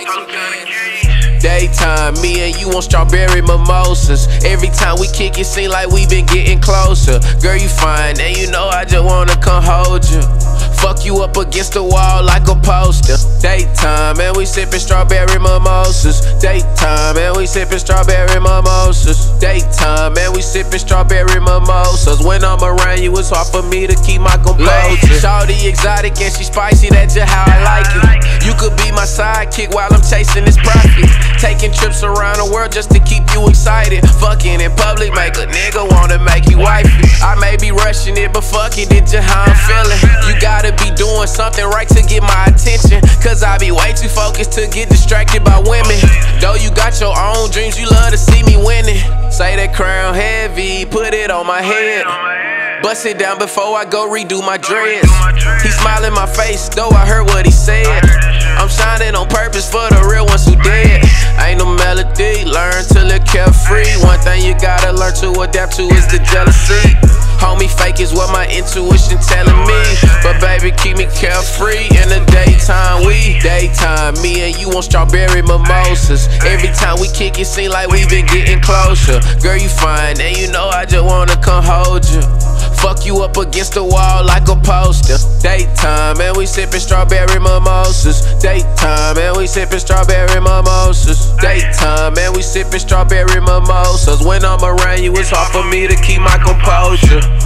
Daytime, me and you on strawberry mimosas. Every time we kick it, seem like we been getting closer. Girl, you fine, and you know I just wanna come hold you. Fuck you up against the wall like a poster. Daytime, and we sippin' strawberry mimosas. Daytime, and we sippin' strawberry mimosas. Daytime, and we sippin' strawberry mimosas. When I'm around you, it's hard for me to keep my composure. Shawty exotic and she spicy, that's just how I like it. You could be my sidekick while I'm chasing this profit. Taking trips around the world just to keep you excited. Fucking in public make a nigga wanna make you wifey. I may be rushing it, but fuck it, it's just how I'm feeling. You gotta be doing something right to get my attention, cause I be way too focused to get distracted by women. Though you got your own dreams, you love to see me winning. Say that crown heavy, put it on my head. Bust it down before I go redo my dreads. He smiled in my face, though I heard what he said. I'm shining on purpose for the real ones who dead. Ain't no melody, learn to live carefree. One thing you gotta learn to adapt to is the jealousy. Homie, fake is what my intuition telling me, but baby, keep me carefree. In the daytime, daytime, me and you on strawberry mimosas. Every time we kick it, seem like we been getting closer. Girl, you fine, and you know I just wanna come hold you. Fuck you up against the wall like a poster. Daytime, and we sippin' strawberry mimosas. Daytime, and we sippin' strawberry mimosas. Daytime, and we sippin' strawberry mimosas. When I'm around you, it's hard for me to keep my composure.